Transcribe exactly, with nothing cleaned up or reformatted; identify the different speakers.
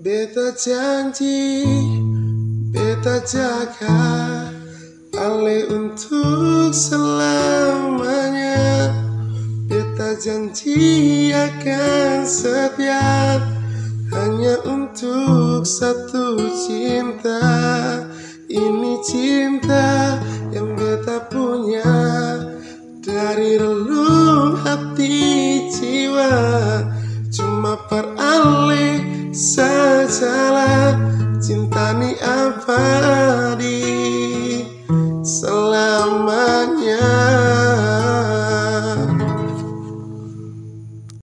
Speaker 1: Beta janji, beta jaga Ale untuk selamanya. Beta janji akan setia hanya untuk satu cinta. Ini cinta yang beta punya dari relung hati jiwa. Cuma per Ale sajalah cinta ni abadi.